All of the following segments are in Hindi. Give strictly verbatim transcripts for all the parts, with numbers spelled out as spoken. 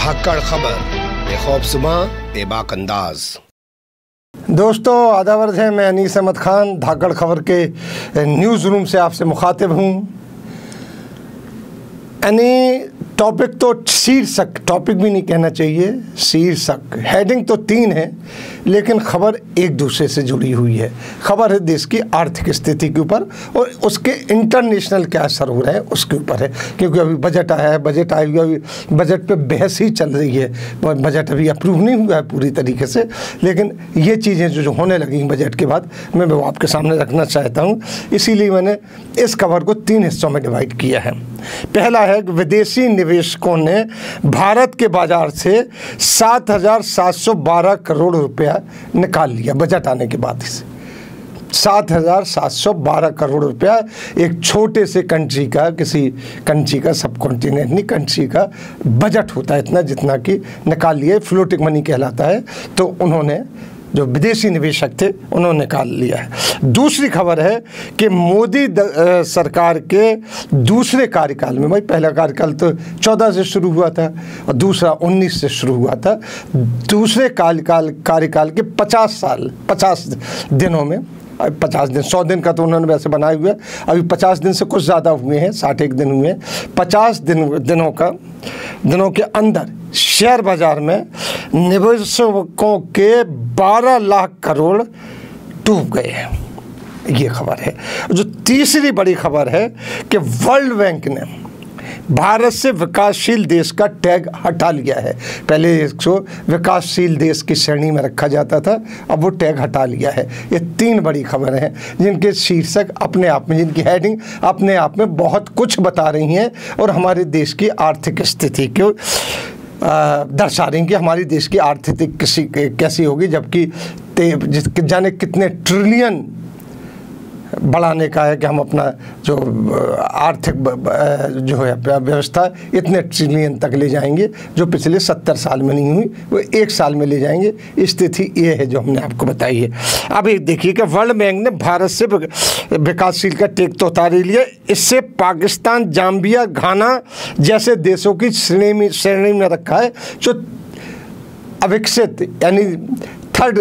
धाकड़ खबर, बेखौफसमा बेबाक अंदाज। दोस्तों आदावर्द है, मैं अनीस अहमद खान धाकड़ खबर के न्यूज़ रूम से आपसे मुखातिब हूँ। यानी टॉपिक तो शीर्षक, टॉपिक भी नहीं कहना चाहिए, शीर्षक हेडिंग तो तीन है, लेकिन खबर एक दूसरे से जुड़ी हुई है। खबर है देश की आर्थिक स्थिति के ऊपर और उसके इंटरनेशनल क्या असर हो रहा है उसके ऊपर है, क्योंकि अभी बजट आया है, बजट आई हुई अभी बजट पे बहस ही चल रही है। बजट अभी अप्रूव नहीं हुआ है पूरी तरीके से, लेकिन ये चीज़ें जो जो होने लगी बजट के बाद मैं वो आपके सामने रखना चाहता हूँ। इसीलिए मैंने इस खबर को तीन हिस्सों में डिवाइड किया है। पहला है कि विदेशी निवेशकों ने भारत के बाजार से सात हजार सात सौ बारह करोड़ रुपया निकाल लिया बजट आने के बाद से। सात हजार सात सौ बारह करोड़ रुपया एक छोटे से कंट्री का, किसी कंट्री का, सब कॉन्टिनेंट नहीं, कंट्री का बजट होता है इतना जितना कि निकाल लिया, फ्लोटिंग मनी कहलाता है। तो उन्होंने, जो विदेशी निवेशक थे, उन्होंने निकाल लिया है। दूसरी खबर है कि मोदी सरकार के दूसरे कार्यकाल में, भाई पहला कार्यकाल तो चौदह से शुरू हुआ था और दूसरा उन्नीस से शुरू हुआ था, दूसरे कार्यकाल कार्यकाल के पचास साल पचास दिनों में, पचास दिन, सौ दिन का तो उन्होंने वैसे बनाए हुए, अभी पचास दिन से कुछ ज़्यादा हुए हैं, साठ एक दिन हुए हैं। पचास दिन दिनों का दिनों के अंदर शेयर बाजार में निवेशकों के बारह लाख करोड़ डूब गए हैं। ये खबर है। जो तीसरी बड़ी खबर है कि वर्ल्ड बैंक ने भारत से विकासशील देश का टैग हटा लिया है। पहले इसको विकासशील देश की श्रेणी में रखा जाता था, अब वो टैग हटा लिया है। ये तीन बड़ी खबरें हैं जिनके शीर्षक अपने आप में, जिनकी हेडिंग अपने आप में बहुत कुछ बता रही हैं और हमारे देश की आर्थिक स्थिति को दर्शा रही हैं कि हमारी देश की आर्थिक किसी कैसी होगी, जबकि जाने कितने ट्रिलियन बढ़ाने का है कि हम अपना जो आर्थिक जो है व्यवस्था इतने ट्रिलियन तक ले जाएंगे, जो पिछले सत्तर साल में नहीं हुई वो एक साल में ले जाएंगे। स्थिति ये है जो हमने आपको बताई है। अब एक देखिए कि वर्ल्ड बैंक ने भारत से विकासशील का टैग तो उतार लिया, इससे पाकिस्तान, जाम्बिया, घाना जैसे देशों की श्रेणी श्रेणी में रखा है जो अविकसित यानी थर्ड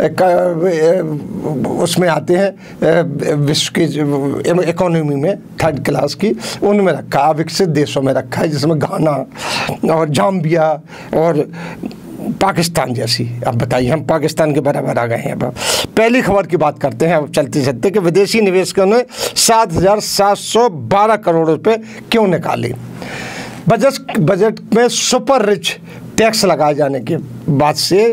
उसमें आते हैं, विश्व की इकोनॉमी में थर्ड क्लास की, उनमें रखा, अविकसित देशों में रखा है, जिसमें घाना और जाम्बिया और पाकिस्तान जैसी। अब बताइए, हम पाकिस्तान के बराबर आ गए हैं। अब पहली खबर की बात करते हैं अब चलते चलते कि विदेशी निवेशकों ने सात हजार सात सौ बारह करोड़ रुपए क्यों निकाले। बजट बजट में सुपर रिच टैक्स लगाए जाने के बाद से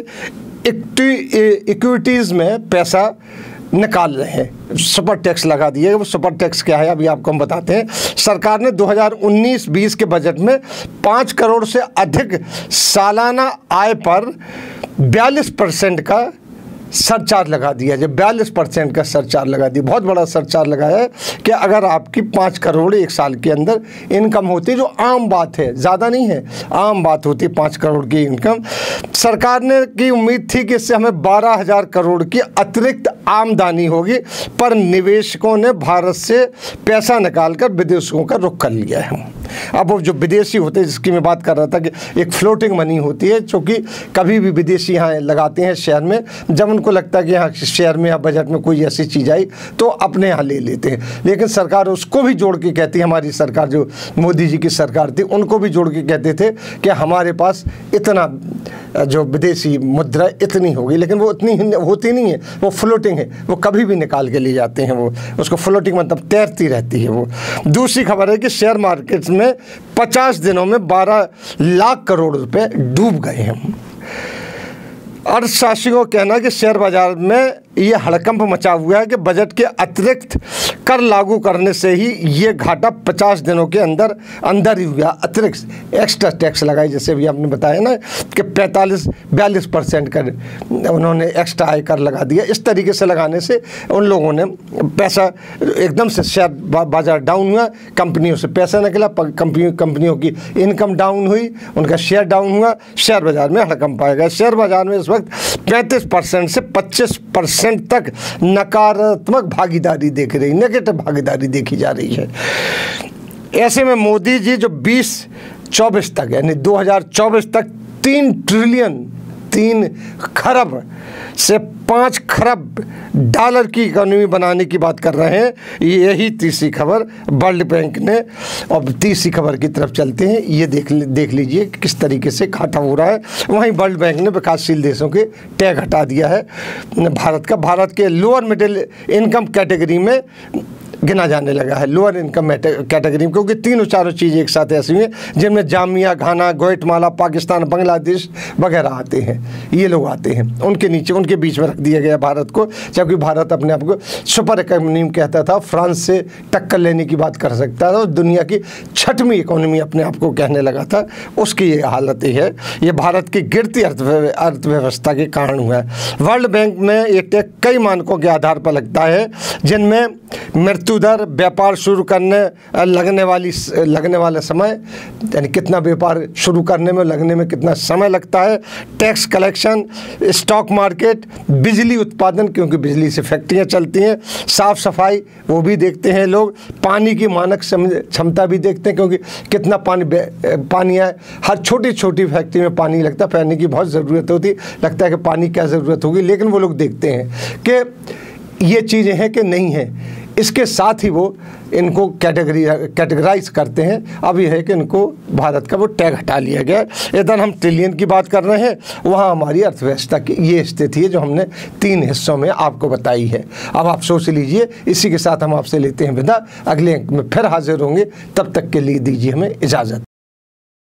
इक्विटीज़ में पैसा निकाल रहे हैं, सुपर टैक्स लगा दिए। वो सुपर टैक्स क्या है अभी आपको हम बताते हैं। सरकार ने दो हज़ार उन्नीस बीस के बजट में पाँच करोड़ से अधिक सालाना आय पर बयालीस परसेंट का सरचार्ज लगा दिया। जब बयालीस परसेंट का सरचार्ज लगा दिया, बहुत बड़ा सरचार्ज लगाया है कि अगर आपकी पाँच करोड़ एक साल के अंदर इनकम होती है, जो आम बात है, ज़्यादा नहीं है, आम बात होती है पाँच करोड़ की इनकम। सरकार ने की उम्मीद थी कि इससे हमें बारह हज़ार करोड़ की अतिरिक्त आमदनी होगी, पर निवेशकों ने भारत से पैसा निकालकर विदेशों का रुख कर लिया है। अब वो जो विदेशी होते हैं, जिसकी मैं बात कर रहा था कि एक फ्लोटिंग मनी होती है, क्योंकि कभी भी विदेशी यहाँ लगाते हैं शेयर में, जब उनको लगता है कि यहाँ शेयर में या बजट में कोई ऐसी चीज़ आई तो अपने यहाँ ले लेते हैं। लेकिन सरकार उसको भी जोड़ के कहती है, हमारी सरकार जो मोदी जी की सरकार थी उनको भी जोड़ के कहते थे कि हमारे पास इतना जो विदेशी मुद्रा इतनी होगी, लेकिन वो इतनी होती नहीं है, वो फ्लोटिंग है, वो कभी भी निकाल के ले जाते हैं। वो उसको फ्लोटिंग मतलब तैरती रहती है वो। दूसरी खबर है कि शेयर मार्केट में पचास दिनों में बारह लाख करोड़ रुपए डूब गए हैं। अर्थशास्त्रियों का कहना है कि शेयर बाजार में ये हड़कंप मचा हुआ है कि बजट के अतिरिक्त कर लागू करने से ही ये घाटा पचास दिनों के अंदर अंदर ही हुआ। अतिरिक्त एक्स्ट्रा टैक्स लगाई, जैसे भी आपने बताया ना कि पैंतालीस बयालीस परसेंट कर उन्होंने एक्स्ट्रा आय कर लगा दिया। इस तरीके से लगाने से उन लोगों ने पैसा एकदम से, शेयर बाजार डाउन हुआ, कंपनियों से पैसा निकला, कंपनी कंपनियों की इनकम डाउन हुई, उनका शेयर डाउन हुआ, शेयर बाजार में हड़कंप आएगा। शेयर बाजार में इस वक्त पैंतीस परसेंट से पच्चीस परसेंट तक नकारात्मक भागीदारी देख रही, नेगेटिव भागीदारी देखी जा रही है। ऐसे में मोदी जी जो बीस चौबीस तक यानी दो हज़ार चौबीस तक तीन ट्रिलियन तीन खरब से पाँच खरब डॉलर की इकोनॉमी बनाने की बात कर रहे हैं। यही तीसरी खबर वर्ल्ड बैंक ने। अब तीसरी खबर की तरफ चलते हैं। ये देख देख लीजिए किस तरीके से घाटा हो रहा है। वहीं वर्ल्ड बैंक ने विकासशील देशों के टैग हटा दिया है भारत का। भारत के लोअर मिडिल इनकम कैटेगरी में गिना जाने लगा है, लोअर इनकम कैटेगरी में, क्योंकि तीनों चारों चीज़ें एक साथ ऐसी हैं जिनमें Zambia, Ghana, Guatemala, Pakistan, Bangladesh वगैरह आते हैं। ये लोग आते हैं, उनके नीचे उनके बीच में रख दिया गया भारत को। जबकि भारत अपने आप को सुपर इकोनॉमी कहता था, फ्रांस से टक्कर लेने की बात कर सकता था और दुनिया की छठवीं इकोनॉमी अपने आप को कहने लगा था। उसकी ये हालत ही है। ये भारत की गिरती अर्थव्यवस्था के कारण हुआ है। वर्ल्ड बैंक में ये टैग कई मानकों के आधार पर लगता है, जिनमें मृत्यु दर, व्यापार शुरू करने लगने वाली लगने वाला समय, यानी कितना व्यापार शुरू करने में लगने में कितना समय लगता है, टैक्स कलेक्शन, स्टॉक मार्केट, बिजली उत्पादन, क्योंकि बिजली से फैक्ट्रियां चलती हैं, साफ सफाई वो भी देखते हैं लोग, पानी की मानक क्षमता भी देखते हैं, क्योंकि कितना पानी पानी है। हर छोटी छोटी फैक्ट्री में पानी लगता है, पानी की बहुत ज़रूरत होती, लगता है कि पानी क्या ज़रूरत होगी, लेकिन वो लोग देखते हैं कि ये चीज़ें हैं कि नहीं हैं। इसके साथ ही वो इनको कैटेगरी कैटेगराइज करते हैं। अब यह है कि इनको भारत का वो टैग हटा लिया गया। इधर हम ट्रिलियन की बात कर रहे हैं, वहाँ हमारी अर्थव्यवस्था की ये स्थिति है जो हमने तीन हिस्सों में आपको बताई है। अब आप सोच लीजिए। इसी के साथ हम आपसे लेते हैं विदा। अगले अंक में फिर हाजिर होंगे, तब तक के लिए दीजिए हमें इजाज़त।